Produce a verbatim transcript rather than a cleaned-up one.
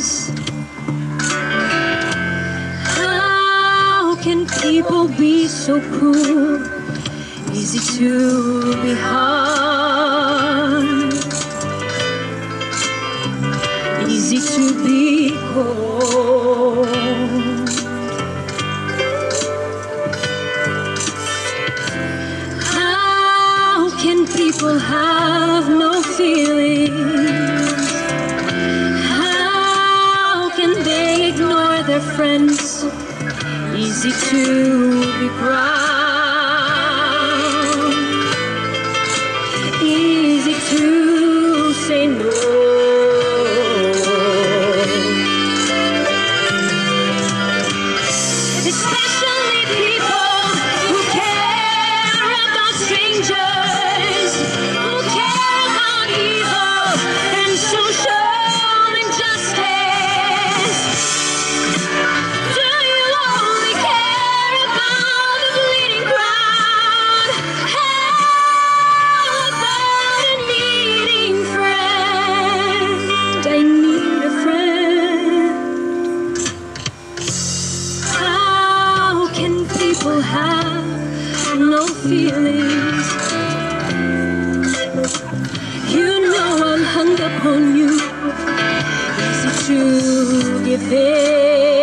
eyes. How can people be so cruel? Easy to be hard, easy to be cold. How can people have no feelings? How can they ignore their friends? Easy to be proud, easy to say no. Especially people who care about strangers, who care about evil and social injustice. Do you only care about the bleeding crowd? How about a needing friend? I need a friend. How can people have no feelings? You know I'm hung up on you, easy to give in.